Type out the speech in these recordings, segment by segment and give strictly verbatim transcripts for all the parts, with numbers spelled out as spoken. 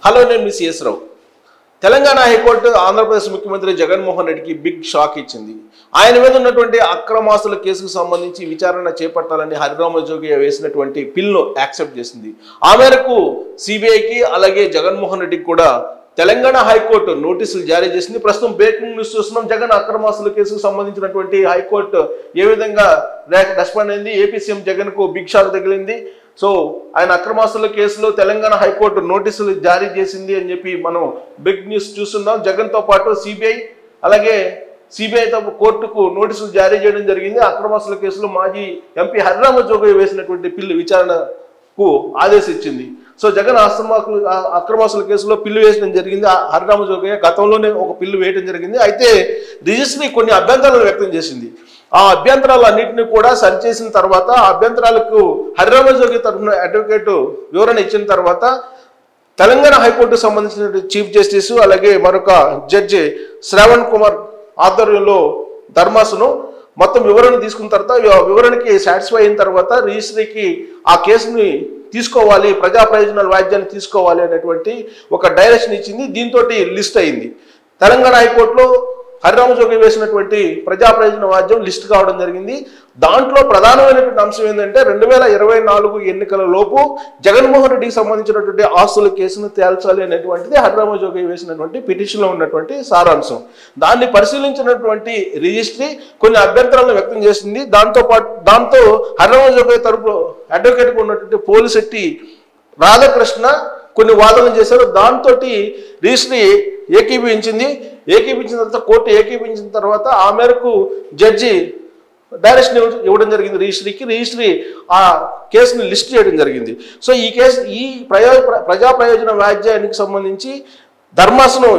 Hello నేను మీ C S Rao. Telangana high court Andhra Pradesh ముఖ్యమంత్రి జగన్మోహన్ రెడ్డికి బిగ్ షాక్ ఇచ్చింది. ఆయన మీద ఉన్నటువంటి అక్రమాస్తుల కేసుకు సంబంధించి విచారణ చేపట్టాలని హరిరామ జోగయ్య వేసినటువంటి పిల్ను యాక్సెప్ట్ చేసింది. ఆ మేరకు సిబిఐకి అలాగే జగన్మోహన్ రెడ్డికి కూడా తెలంగాణ హైకోర్టు నోటీసులు జారీ చేసింది. ప్రస్తుతం బ్రేకింగ్ న్యూస్ చూస్తున్నాం. జగన్ అక్రమాస్తుల కేసుకు సంబంధించినటువంటి హైకోర్టు ఏ విధంగా రెస్పాండ్ అయింది, ఏపీ సీఎం జగన్ కు బిగ్ షాక్ తగిలింది. సో ఆయన అక్రమాస్తుల కేసులో తెలంగాణ హైకోర్టు నోటీసులు జారీ చేసింది అని చెప్పి మనం బిగ్ న్యూస్ చూస్తున్నాం. జగన్ తో పాటు సిబిఐ అలాగే సిబిఐ తో కోర్టుకు నోటీసులు జారీ చేయడం జరిగింది. అక్రమాస్తుల కేసులో మాజీ ఎంపీ హరిరామ జోగయ్య వేసినటువంటి పిల్లు విచారణకు ఆదేశించింది. సో జగన్ అక్రమాస్తుల అక్రమాస్తుల కేసులో పిల్లు వేయడం జరిగింది. హరిరామ జోగయ్య గతంలోనే ఒక పిల్లు వేయడం జరిగింది. అయితే రిజిస్ట్రీ కొన్ని అభ్యంతరాలు వ్యక్తం చేసింది. ఆ అభ్యంతరాలు అన్నింటినీ కూడా సరిచేసిన తర్వాత ఆ అభ్యంతరాలకు హరిరామ జోగయ్య తరఫున అడ్వకేట్ వివరణ ఇచ్చిన తర్వాత తెలంగాణ హైకోర్టుకు సంబంధించిన చీఫ్ జస్టిస్ అలాగే మరొక జడ్జి శ్రావణ్ కుమార్ ఆధ్వర్యంలో ధర్మాసనం మొత్తం వివరణ తీసుకున్న తర్వాత వివరణకి సాటిస్ఫై అయిన తర్వాత రిజిస్ట్రీకి ఆ కేసుని తీసుకోవాలి, ప్రజా ప్రయోజనాల వాయిద్యాన్ని తీసుకోవాలి అనేటువంటి ఒక డైరెక్షన్ ఇచ్చింది. దీంతో లిస్ట్ అయింది. తెలంగాణ హైకోర్టులో హరిరామ జోగయ్య వేసినటువంటి ప్రజా ప్రయోజన వాద్యం లిస్ట్ కావడం జరిగింది. దాంట్లో ప్రధానమైనటువంటి అంశం ఏంటంటే రెండు వేల ఇరవై నాలుగు ఎన్నికల లోపు జగన్మోహన్ రెడ్డికి సంబంధించినటువంటి ఆస్తుల కేసును తేల్చాలి అనేటువంటిది హరిరామ జోగయ్య వేసినటువంటి పిటిషన్లో ఉన్నటువంటి సారాంశం. దాన్ని పరిశీలించినటువంటి రిజిస్ట్రీ కొన్ని అభ్యంతరాలను వ్యక్తం చేసింది. దాంతో పాటు దాంతో హరిరామ జోగయ్య తరపు అడ్వకేట్గా ఉన్నటువంటి పోలిశెట్టి రాధాకృష్ణ కొన్ని వాదనలు చేశారు. దాంతో రిజిస్ట్రీ ఏకీభవించింది. ఏకీపించిన తర్వాత కోర్టు ఏకీపించిన తర్వాత ఆ మేరకు జడ్జి డైరెక్షన్ ఇవ్వడం జరిగింది రిజిస్ట్రీకి. రిజిస్ట్రీ ఆ కేసుని లిస్ట్ చేయడం జరిగింది. సో ఈ కేసు ఈ ప్రయో ప్రజా ప్రయోజన వ్యాజ్యానికి సంబంధించి ధర్మాసనం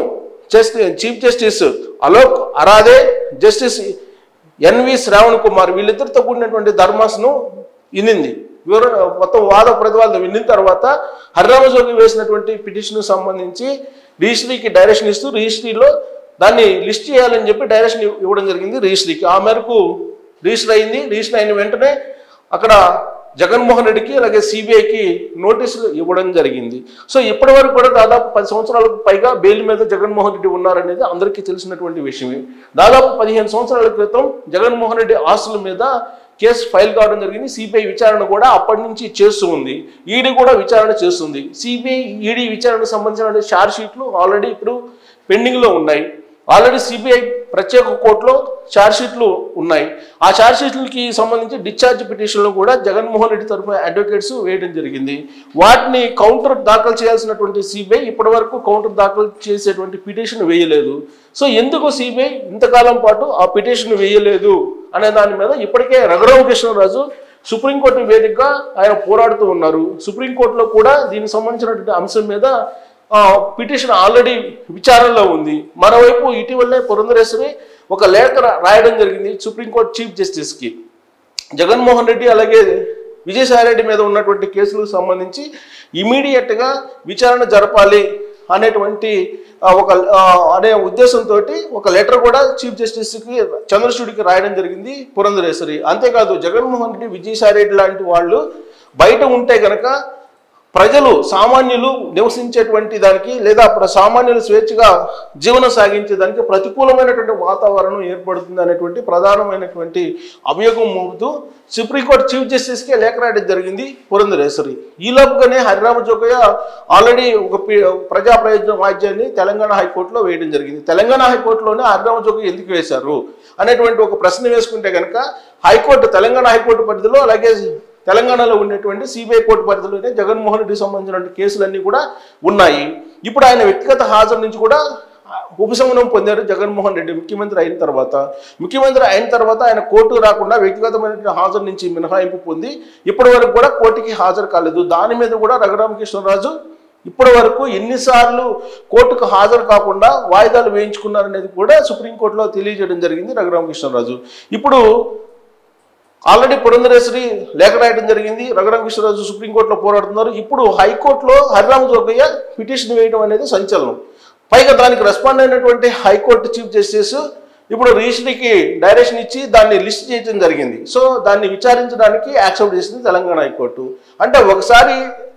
chief justice Alok Aradhe, justice N V Shravan Kumar వీళ్ళిద్దరితో కూడినటువంటి ధర్మాసనం వినింది. వివరణ మొత్తం వాద ప్రతివాదం విన్న తర్వాత హరిరామ జోగయ్య వేసినటువంటి పిటిషన్ సంబంధించి రిజిస్ట్రీకి డైరెక్షన్ ఇస్తూ రిజిస్ట్రీలో దాన్ని లిస్ట్ చేయాలని చెప్పి డైరెక్షన్ ఇవ్వడం జరిగింది రిజిస్ట్రీకి. ఆ మేరకు రిజిస్టర్ అయింది. రిజిస్టర్ అయిన వెంటనే అక్కడ జగన్మోహన్ రెడ్డికి అలాగే సిబిఐకి నోటీసులు ఇవ్వడం జరిగింది. సో ఇప్పటి వరకు కూడా దాదాపు పది సంవత్సరాలకు పైగా బెయిల్ మీద జగన్మోహన్ రెడ్డి ఉన్నారనేది అందరికీ తెలిసినటువంటి విషయమే. దాదాపు పదిహేను సంవత్సరాల క్రితం జగన్మోహన్ రెడ్డి ఆస్తుల మీద కేసు ఫైల్ కావడం జరిగింది. సిబిఐ విచారణ కూడా అప్పటి నుంచి చేస్తూ ఉంది. ఈడీ కూడా విచారణ చేస్తుంది. సిబిఐ ఈడీ విచారణకు సంబంధించిన ఛార్జ్ షీట్లు ఆల్రెడీ ఇప్పుడు పెండింగ్లో ఉన్నాయి. ఆల్రెడీ సిబిఐ ప్రత్యేక కోర్టులో ఛార్జ్ షీట్లు ఉన్నాయి. ఆ ఛార్జ్ షీట్లకి సంబంధించి డిశ్చార్జ్ పిటిషన్లు కూడా జగన్మోహన్ రెడ్డి తరఫున అడ్వకేట్స్ వేయడం జరిగింది. వాటిని కౌంటర్ దాఖలు చేయాల్సినటువంటి సిబిఐ ఇప్పటి వరకు కౌంటర్ దాఖలు చేసేటువంటి పిటిషన్ వేయలేదు. సో ఎందుకు సిబిఐ ఇంతకాలం పాటు ఆ పిటిషన్ వేయలేదు అనే దాని మీద ఇప్పటికే రఘురామకృష్ణరాజు సుప్రీంకోర్టు వేదికగా ఆయన పోరాడుతూ ఉన్నారు. సుప్రీంకోర్టులో కూడా దీనికి సంబంధించినటువంటి అంశం మీద పిటిషన్ ఆల్రెడీ విచారణలో ఉంది. మరోవైపు ఇటీవలే పురంధరేశ్వరి ఒక లేఖ రాయడం జరిగింది సుప్రీంకోర్టు చీఫ్ జస్టిస్కి. జగన్మోహన్ రెడ్డి అలాగే విజయసాయిరెడ్డి మీద ఉన్నటువంటి కేసులకు సంబంధించి ఇమీడియట్గా విచారణ జరపాలి అనేటువంటి ఒక అనే ఉద్దేశంతో ఒక లెటర్ కూడా చీఫ్ జస్టిస్కి చంద్రచూడికి రాయడం జరిగింది పురంధరేశ్వరి. అంతేకాదు జగన్మోహన్ రెడ్డి విజయసాయిరెడ్డి లాంటి వాళ్ళు బయట ఉంటే గనక ప్రజలు సామాన్యులు నివసించేటువంటి దానికి లేదా సామాన్యులు స్వేచ్ఛగా జీవనం సాగించేదానికి ప్రతికూలమైనటువంటి వాతావరణం ఏర్పడుతుంది అనేటువంటి ప్రధానమైనటువంటి అభియోగం మోపుతూ సుప్రీంకోర్టు చీఫ్ జస్టిస్కే లేఖ రాయడం జరిగింది పురంధరేశ్వరి. ఈలోపుగానే హరిరామ జోగయ్య ఆల్రెడీ ఒక ప్రజా ప్రయోజన వాద్యాన్ని తెలంగాణ హైకోర్టులో వేయడం జరిగింది. తెలంగాణ హైకోర్టులోనే హరిరామ జోగయ్య ఎందుకు వేశారు అనేటువంటి ఒక ప్రశ్న వేసుకుంటే కనుక హైకోర్టు తెలంగాణ హైకోర్టు పరిధిలో అలాగే తెలంగాణలో ఉన్నటువంటి సిబిఐ కోర్టు పరిధిలోనే జగన్మోహన్ రెడ్డికి సంబంధించిన కేసులన్నీ కూడా ఉన్నాయి. ఇప్పుడు ఆయన వ్యక్తిగత హాజరు నుంచి కూడా ఉపశమనం పొందారు జగన్మోహన్ రెడ్డి ముఖ్యమంత్రి అయిన తర్వాత. ముఖ్యమంత్రి అయిన తర్వాత ఆయన కోర్టుకు రాకుండా వ్యక్తిగతమైన హాజరు నుంచి మినహాయింపు పొంది ఇప్పటి వరకు కూడా కోర్టుకి హాజరు కాలేదు. దాని మీద కూడా రఘురామకృష్ణరాజు ఇప్పటి వరకు ఎన్నిసార్లు కోర్టుకు హాజరు కాకుండా వాయిదాలు వేయించుకున్నారనేది కూడా సుప్రీంకోర్టులో తెలియజేయడం జరిగింది రఘురామకృష్ణరాజు. ఇప్పుడు ఆల్రెడీ పురంధరేశ్వరి లేఖ రాయడం జరిగింది. రఘురామకృష్ణరాజు సుప్రీంకోర్టులో పోరాడుతున్నారు. ఇప్పుడు హైకోర్టులో హరిరామ జోగయ్య పిటిషన్ వేయడం అనేది సంచలనం. పైగా దానికి రెస్పాండ్ అయినటువంటి హైకోర్టు చీఫ్ జస్టిస్ ఇప్పుడు రిజిస్ట్రీకి డైరెక్షన్ ఇచ్చి దాన్ని లిస్ట్ చేయడం జరిగింది. సో దాన్ని విచారించడానికి యాక్సెప్ట్ చేసింది తెలంగాణ హైకోర్టు. అంటే ఒకసారి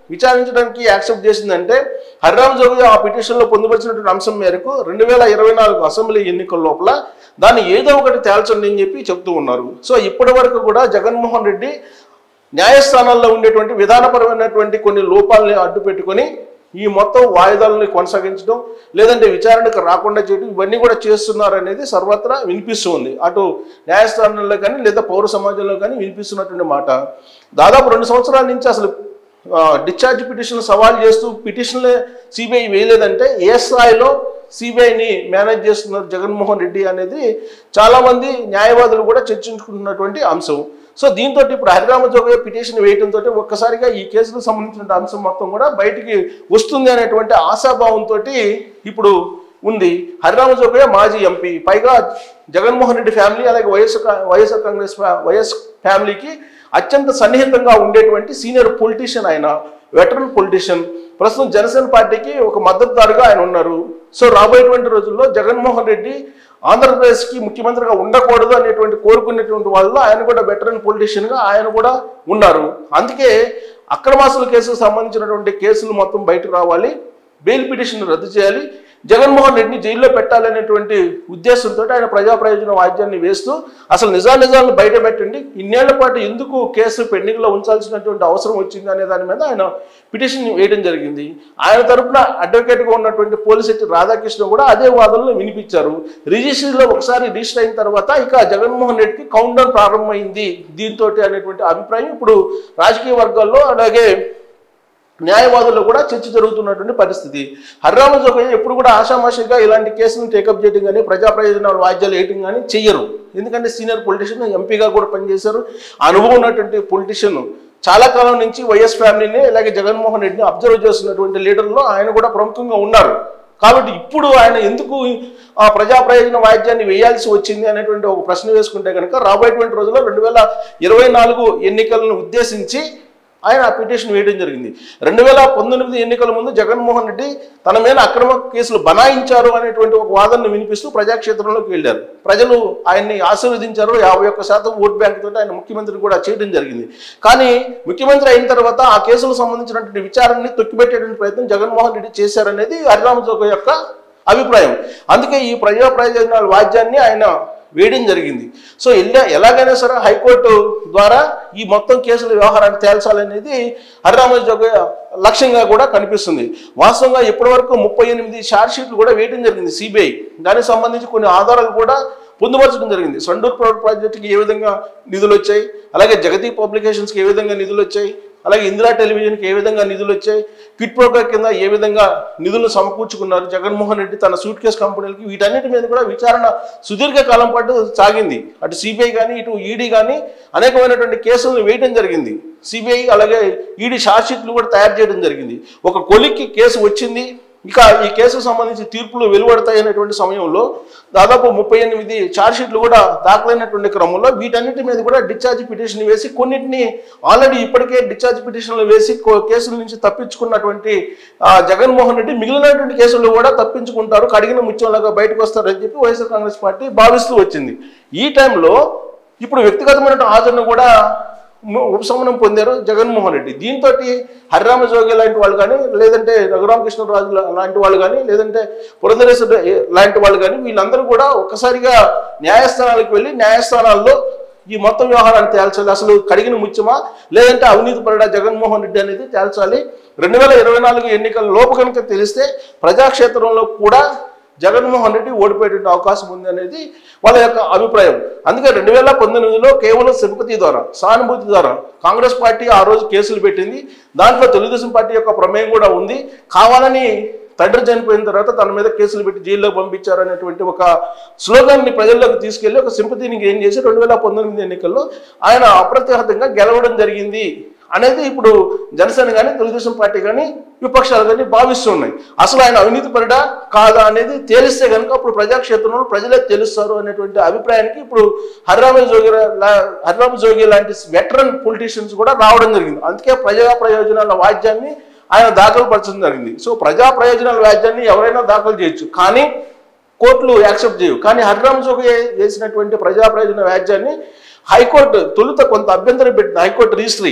విచారించడానికి యాక్సెప్ట్ చేసిందంటే హరిరామ్ జోగి ఆ పిటిషన్లో పొందుపరిచినటువంటి అంశం మేరకు రెండు వేల ఇరవై నాలుగు అసెంబ్లీ ఎన్నికల లోపల దాన్ని ఏదో ఒకటి తేల్చండి అని చెప్పి చెప్తూ ఉన్నారు. సో ఇప్పటి వరకు కూడా జగన్మోహన్ రెడ్డి న్యాయస్థానాల్లో ఉండేటువంటి విధానపరమైనటువంటి కొన్ని లోపాలని అడ్డు పెట్టుకొని ఈ మొత్తం వాయిదాలని కొనసాగించడం, లేదంటే విచారణకు రాకుండా చేయడం, ఇవన్నీ కూడా చేస్తున్నారు అనేది సర్వత్రా వినిపిస్తుంది. అటు న్యాయస్థానాల్లో కానీ లేదా పౌర సమాజంలో కానీ వినిపిస్తున్నటువంటి మాట. దాదాపు రెండు సంవత్సరాల నుంచి అసలు డిశ్చార్జ్ పిటిషన్ సవాల్ చేస్తూ పిటిషన్లే సిబిఐ వేయలేదంటే ఏ స్థాయిలో సిబిఐని మేనేజ్ చేస్తున్నారు జగన్మోహన్ రెడ్డి అనేది చాలామంది న్యాయవాదులు కూడా చర్చించుకుంటున్నటువంటి అంశం. సో దీంతో ఇప్పుడు హరిరామ జోగయ్య పిటిషన్ వేయడంతో ఒక్కసారిగా ఈ కేసుకు సంబంధించిన అంశం మొత్తం కూడా బయటికి వస్తుంది అనేటువంటి ఆశాభావంతో ఇప్పుడు ఉంది. హరిరామ జోగయ్య మాజీ ఎంపీ, పైగా జగన్మోహన్ రెడ్డి ఫ్యామిలీ అలాగే వైఎస్ వైఎస్ఆర్ కాంగ్రెస్ వైఎస్ ఫ్యామిలీకి అత్యంత సన్నిహితంగా ఉండేటువంటి సీనియర్ పొలిటీషియన్, ఆయన వెటరన్ పొలిటీషియన్. ప్రస్తుతం జనసేన పార్టీకి ఒక మద్దతుదారుగా ఆయన ఉన్నారు. సో రాబోయేటువంటి రోజుల్లో జగన్మోహన్ రెడ్డి ఆంధ్రప్రదేశ్కి ముఖ్యమంత్రిగా ఉండకూడదు అనేటువంటి కోరుకునేటువంటి వాళ్ళు ఆయన కూడా వెటరన్ పొలిటీషియన్గా ఆయన కూడా ఉన్నారు. అందుకే అక్రమాస్తుల కేసుకు సంబంధించినటువంటి కేసులు మొత్తం బయటకు రావాలి, బెయిల్ పిటిషన్ రద్దు చేయాలి, జగన్మోహన్ రెడ్డిని జైల్లో పెట్టాలనేటువంటి ఉద్దేశంతో ఆయన ప్రజా ప్రయోజన వాద్యాన్ని వేస్తూ అసలు నిజానిజాలను బయట పెట్టండి, ఇన్నేళ్ల పాటు ఎందుకు కేసు పెండింగ్లో ఉంచాల్సినటువంటి అవసరం వచ్చింది అనే దాని మీద ఆయన పిటిషన్ వేయడం జరిగింది. ఆయన తరఫున అడ్వకేట్గా ఉన్నటువంటి పోలిశెట్టి రాధాకృష్ణ కూడా అదే వాదనలు వినిపించారు. రిజిస్ట్రీలో ఒకసారి రిజిస్టర్ అయిన తర్వాత ఇక జగన్మోహన్ రెడ్డికి కౌంట్ డౌన్ ప్రారంభమైంది దీంతో అనేటువంటి అభిప్రాయం ఇప్పుడు రాజకీయ వర్గాల్లో అలాగే న్యాయవాదుల్లో కూడా చర్చ జరుగుతున్నటువంటి పరిస్థితి. హరిరామ జోగయ్య ఎప్పుడు కూడా ఆషామాషిగా ఇలాంటి కేసులను టేకప్ చేయడం కానీ ప్రజా ప్రయోజనాల వాయిద్యాలు వేయటం కానీ చెయ్యరు. ఎందుకంటే సీనియర్ పొలిటీషియన్, ఎంపీగా కూడా పనిచేశారు, అనుభవం ఉన్నటువంటి పొలిటీషియన్, చాలా కాలం నుంచి వైఎస్ ఫ్యామిలీని అలాగే జగన్మోహన్ రెడ్డిని అబ్జర్వ్ చేస్తున్నటువంటి లీడర్లో ఆయన కూడా ప్రముఖంగా ఉన్నారు. కాబట్టి ఇప్పుడు ఆయన ఎందుకు ఆ ప్రజా ప్రయోజన వాయిద్యాన్ని వేయాల్సి వచ్చింది అనేటువంటి ఒక ప్రశ్న వేసుకుంటే కనుక రాబోయేటువంటి రోజుల్లో రెండు వేల ఇరవై నాలుగు ఎన్నికలను ఉద్దేశించి ఆయన ఆ పిటిషన్ వేయడం జరిగింది. రెండు వేల పంతొమ్మిది ఎన్నికల ముందు జగన్మోహన్ రెడ్డి తన మీద అక్రమ కేసులు బనాయించారు అనేటువంటి ఒక వాదనను వినిపిస్తూ ప్రజాక్షేత్రంలోకి వెళ్ళారు. ప్రజలు ఆయన్ని ఆశీర్వదించారు. యాభై ఒక్క శాతం ఓట్ బ్యాంక్ తోటి ఆయన ముఖ్యమంత్రి కూడా చేయడం జరిగింది. కానీ ముఖ్యమంత్రి అయిన తర్వాత ఆ కేసులకు సంబంధించినటువంటి విచారణని తొక్కిపెట్టేటువంటి ప్రయత్నం జగన్మోహన్ రెడ్డి చేశారనేది హరిరామ జోగయ్య యొక్క అభిప్రాయం. అందుకే ఈ ప్రజా ప్రయోజనాల వాద్యాన్ని ఆయన వేయడం జరిగింది. సో ఎలా ఎలాగైనా సరే హైకోర్టు ద్వారా ఈ మొత్తం కేసుల వ్యవహారాన్ని తేల్చాలనేది హరిరామ జోగయ్య లక్ష్యంగా కూడా కనిపిస్తుంది. వాస్తవంగా ఇప్పటి వరకు ముప్పై ఎనిమిది ఛార్జ్ షీట్లు కూడా వేయడం జరిగింది సిబిఐ. దానికి సంబంధించి కొన్ని ఆధారాలు కూడా పొందుపరచడం జరిగింది. సండూర్ పవర్ ప్రాజెక్టుకి ఏ విధంగా నిధులు వచ్చాయి, అలాగే జగతి పబ్లికేషన్స్కి ఏ విధంగా నిధులు వచ్చాయి, అలాగే ఇందిరా టెలివిజన్కి ఏ విధంగా నిధులు వచ్చాయి, క్విట్ ప్రోగ్రా కింద ఏ విధంగా నిధులను సమకూర్చుకున్నారు జగన్మోహన్ రెడ్డి తన సూట్ కేసు కంపెనీలకి, వీటన్నిటి మీద కూడా విచారణ సుదీర్ఘ కాలం పాటు సాగింది. అటు సిబిఐ కానీ ఇటు ఈడీ కానీ అనేకమైనటువంటి కేసులను వేయడం జరిగింది. సిబిఐ అలాగే ఈడీ ఛార్జ్ షీట్లు కూడా తయారు చేయడం జరిగింది. ఒక కొలిక్కి కేసు వచ్చింది, ఇక ఈ కేసుకు సంబంధించి తీర్పులు వెలువడతాయి అనేటువంటి సమయంలో దాదాపు ముప్పై ఎనిమిది ఛార్జ్ షీట్లు కూడా దాఖలైనటువంటి క్రమంలో వీటన్నిటి మీద కూడా డిశ్చార్జ్ పిటిషన్ వేసి కొన్నింటిని ఆల్రెడీ ఇప్పటికే డిశ్చార్జ్ పిటిషన్లు వేసి కేసుల నుంచి తప్పించుకున్నటువంటి జగన్మోహన్ రెడ్డి మిగిలినటువంటి కేసులు కూడా తప్పించుకుంటారు, కడిగిన ముత్యంలాగా బయటకు వస్తారని చెప్పి వైఎస్ఆర్ కాంగ్రెస్ పార్టీ భావిస్తూ వచ్చింది. ఈ టైంలో ఇప్పుడు వ్యక్తిగతమైన హాజరును కూడా ఉపశమనం పొందారు జగన్మోహన్ రెడ్డి. దీంతో హరిరామ జోగి లాంటి వాళ్ళు కానీ లేదంటే రఘురామకృష్ణరాజు లాంటి వాళ్ళు కానీ లేదంటే పురంధరేశ్వర లాంటి వాళ్ళు కానీ వీళ్ళందరూ కూడా ఒక్కసారిగా న్యాయస్థానాలకు వెళ్ళి న్యాయస్థానాల్లో ఈ మొత్తం వ్యవహారాన్ని తేల్చాలి. అసలు కడిగిన ముత్యమా లేదంటే అవినీతి పరుడా జగన్మోహన్ రెడ్డి అనేది తేల్చాలి. రెండు వేల ఇరవై నాలుగు ఎన్నికల లోపు కనుక తెలిస్తే ప్రజాక్షేత్రంలో కూడా జగన్మోహన్ రెడ్డి ఓడిపోయే అవకాశం ఉంది అనేది వాళ్ళ యొక్క అభిప్రాయం. అందుకే రెండు వేల పంతొమ్మిదిలో కేవలం సింపతి ద్వారా సానుభూతి ద్వారా కాంగ్రెస్ పార్టీ ఆ రోజు కేసులు పెట్టింది. దాంట్లో తెలుగుదేశం పార్టీ యొక్క ప్రమేయం కూడా ఉంది. కావాలని తండ్రి చనిపోయిన తర్వాత తన మీద కేసులు పెట్టి జైల్లో పంపించారు అనేటువంటి ఒక స్లోగాన్ని ప్రజల్లోకి తీసుకెళ్లి ఒక సింపతిని ఏం చేసి రెండు వేల పంతొమ్మిది ఎన్నికల్లో ఆయన అప్రతిహతంగా గెలవడం జరిగింది అనేది ఇప్పుడు జనసేన కానీ తెలుగుదేశం పార్టీ కానీ విపక్షాలు కానీ భావిస్తున్నాయి. అసలు ఆయన అవినీతి పరుడా కాదా అనేది తేలిస్తే కనుక అప్పుడు ప్రజాక్షేత్రంలో ప్రజలే తెలుస్తారు అనేటువంటి అభిప్రాయానికి ఇప్పుడు హరిరామ జోగి హరిరామ జోగి లాంటి వెటరన్ పొలిటీషియన్స్ కూడా రావడం జరిగింది. అందుకే ప్రజా ప్రయోజనాల వాద్యాన్ని ఆయన దాఖలు పరచడం జరిగింది. సో ప్రజా ప్రయోజనాల వాద్యాన్ని ఎవరైనా దాఖలు చేయొచ్చు, కానీ కోర్టులు యాక్సెప్ట్ చేయవు. కానీ హరిరామ జోగి వేసినటువంటి ప్రజా ప్రయోజన వ్యాజ్యాన్ని హైకోర్టు తొలుత కొంత అభ్యంతరం పెట్టింది. హైకోర్టు రిజిస్ట్రీ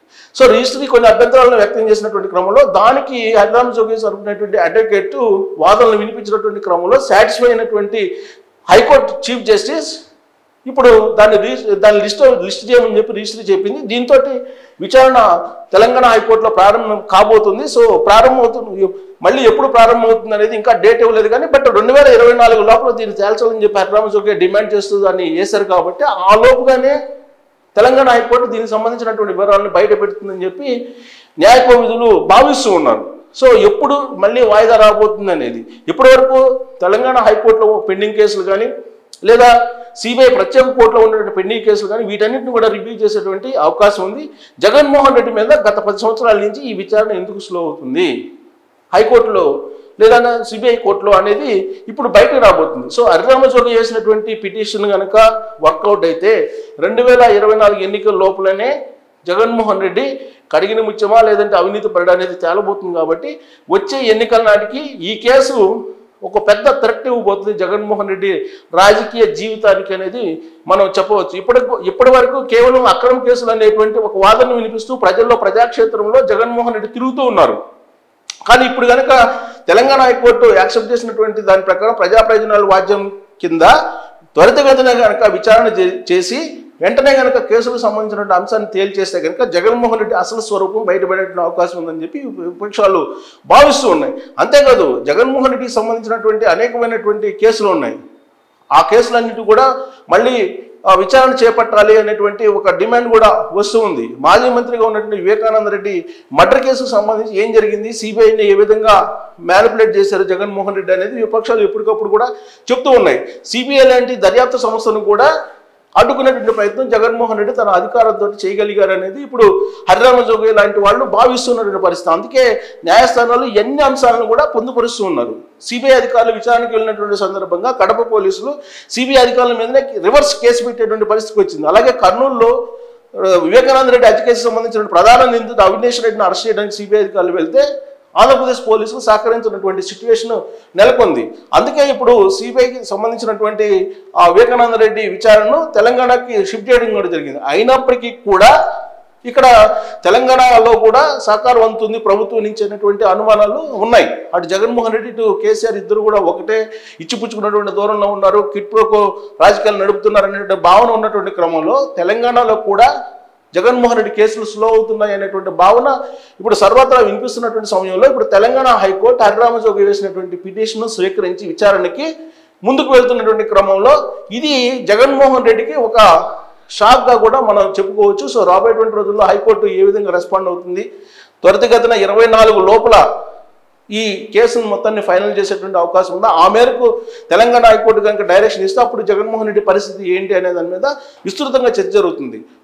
సో రిజిస్ట్రీ కొన్ని అభ్యంతరాలను వ్యక్తం చేసినటువంటి క్రమంలో దానికి హరిరామ జోగి తరపునటువంటి అడ్వకేట్ వాదనలు వినిపించినటువంటి క్రమంలో సాటిస్ఫై అయినటువంటి హైకోర్టు చీఫ్ జస్టిస్ ఇప్పుడు దాన్ని దాన్ని లిస్ట్ లిస్ట్ చేయమని చెప్పి రిజిస్ట్రీ చెప్పింది. దీంతో విచారణ తెలంగాణ హైకోర్టులో ప్రారంభం కాబోతుంది. సో ప్రారంభమవుతుంది, మళ్ళీ ఎప్పుడు ప్రారంభమవుతుంది అనేది ఇంకా డేట్ ఇవ్వలేదు కానీ బట్ రెండు వేల ఇరవై నాలుగు లోపల దీన్ని తేల్చాలని చెప్పి హరిరామ జోగి డిమాండ్ చేస్తూ దాన్ని వేశారు కాబట్టి ఆ లోపుగానే తెలంగాణ హైకోర్టు దీనికి సంబంధించినటువంటి వివరాలను బయట పెడుతుందని చెప్పి న్యాయ కోవిదులు భావిస్తూ ఉన్నారు. సో ఎప్పుడు మళ్ళీ వాయిదా రాబోతుంది అనేది ఇప్పటి వరకు తెలంగాణ హైకోర్టులో పెండింగ్ కేసులు కానీ లేదా సిబిఐ ప్రత్యేక కోర్టులో ఉన్నటువంటి పెండింగ్ కేసులు కానీ వీటన్నిటిని కూడా రివ్యూ చేసేటువంటి అవకాశం ఉంది. జగన్మోహన్ రెడ్డి మీద గత పది సంవత్సరాల నుంచి ఈ విచారణ ఎందుకు స్లో అవుతుంది హైకోర్టులో లేదా సిబిఐ కోర్టులో అనేది ఇప్పుడు బయటకు రాబోతుంది. సో హరిరామ జోగి చేసినటువంటి పిటిషన్ కనుక వర్కౌట్ అయితే రెండు వేల ఇరవై నాలుగు ఎన్నికల లోపలనే జగన్మోహన్ రెడ్డి కడిగిన ముత్యమా లేదంటే అవినీతి పరుడు అనేది తేలబోతుంది. కాబట్టి వచ్చే ఎన్నికల నాటికి ఈ కేసు ఒక పెద్ద థ్రెట్ ఇవ్వబోతుంది జగన్మోహన్ రెడ్డి రాజకీయ జీవితానికి అనేది మనం చెప్పవచ్చు. ఇప్పటి ఇప్పటి వరకు కేవలం అక్రమ కేసులు అనేటువంటి ఒక వాదన వినిపిస్తూ ప్రజల్లో ప్రజాక్షేత్రంలో జగన్మోహన్ రెడ్డి తిరుగుతూ ఉన్నారు. కానీ ఇప్పుడు కనుక తెలంగాణ హైకోర్టు యాక్సెప్ట్ చేసినటువంటి దాని ప్రకారం ప్రజా ప్రయోజనాల వాద్యం కింద త్వరితగతిన కనుక విచారణ చేసి వెంటనే కనుక కేసులకు సంబంధించినటువంటి అంశాన్ని తేల్చేస్తే కనుక జగన్మోహన్ రెడ్డి అసలు స్వరూపం బయటపడే అవకాశం ఉందని చెప్పి విపక్షాలు భావిస్తూ ఉన్నాయి. అంతేకాదు జగన్మోహన్ రెడ్డికి సంబంధించినటువంటి అనేకమైనటువంటి కేసులు ఉన్నాయి. ఆ కేసులన్నిటి కూడా మళ్ళీ విచారణ చేపట్టాలి అనేటువంటి ఒక డిమాండ్ కూడా వస్తూ ఉంది. మాజీ మంత్రిగా ఉన్నటువంటి వివేకానంద రెడ్డి మర్డర్ కేసుకు సంబంధించి ఏం జరిగింది, సిబిఐని ఏ విధంగా మ్యానిపులేట్ చేశారు జగన్మోహన్ రెడ్డి అనేది విపక్షాలు ఎప్పటికప్పుడు కూడా చెప్తూ ఉన్నాయి. సిబిఐ లాంటి దర్యాప్తు సంస్థను కూడా అడ్డుకునేటువంటి ప్రయత్నం జగన్మోహన్ రెడ్డి తన అధికారంతో చేయగలిగారు అనేది ఇప్పుడు హరిరామ జోగి లాంటి వాళ్ళు భావిస్తున్నటువంటి పరిస్థితి. అందుకే న్యాయస్థానాలు ఎన్ని అంశాలను కూడా పొందుపరుస్తూ ఉన్నారు. సిబిఐ అధికారులు విచారణకు వెళ్ళినటువంటి సందర్భంగా కడప పోలీసులు సిబిఐ అధికారుల మీదనే రివర్స్ కేసు పెట్టేటువంటి పరిస్థితికి వచ్చింది. అలాగే కర్నూలులో వివేకానంద రెడ్డి హత్య కేసుకు సంబంధించిన ప్రధాన నిందితుడు అవినేష్ రెడ్డిని అరెస్ట్ చేయడానికి సిబిఐ అధికారులు వెళ్తే ఆంధ్రప్రదేశ్ పోలీసులు సహకరించినటువంటి సిచ్యువేషన్ నెలకొంది. అందుకే ఇప్పుడు సిబిఐకి సంబంధించినటువంటి ఆ వివేకానంద రెడ్డి విచారణను తెలంగాణకి షిఫ్ట్ చేయడం కూడా జరిగింది. అయినప్పటికీ కూడా ఇక్కడ తెలంగాణలో కూడా సహకారం అందుతుంది ప్రభుత్వం నుంచి అనేటువంటి అనుమానాలు ఉన్నాయి. అటు జగన్మోహన్ రెడ్డి ఇటు కేసీఆర్ ఇద్దరు కూడా ఒకటే ఇచ్చిపుచ్చుకున్నటువంటి దూరంలో ఉన్నారు, కిట్ ప్రోకో రాజకీయాలు నడుపుతున్నారు అనేటువంటి భావన ఉన్నటువంటి క్రమంలో తెలంగాణలో కూడా జగన్మోహన్ రెడ్డి కేసులు స్లో అవుతున్నాయి అనేటువంటి భావన ఇప్పుడు సర్వత్రా వినిపిస్తున్నటువంటి సమయంలో ఇప్పుడు తెలంగాణ హైకోర్టు హరిరామ జోగి వేసినటువంటి పిటిషన్ స్వీకరించి విచారణకి ముందుకు వెళ్తున్నటువంటి క్రమంలో ఇది జగన్మోహన్ రెడ్డికి ఒక షాక్గా కూడా మనం చెప్పుకోవచ్చు. సో రాబోయేటువంటి రోజుల్లో హైకోర్టు ఏ విధంగా రెస్పాండ్ అవుతుంది, త్వరితగతిన ఇరవై నాలుగు లోపల ఈ కేసును మొత్తాన్ని ఫైనల్ చేసేటువంటి అవకాశం ఉందా, ఆ మేరకు తెలంగాణ హైకోర్టు కనుక డైరెక్షన్ ఇస్తే అప్పుడు జగన్మోహన్ రెడ్డి పరిస్థితి ఏంటి అనే దాని మీద విస్తృతంగా చర్చ జరుగుతుంది.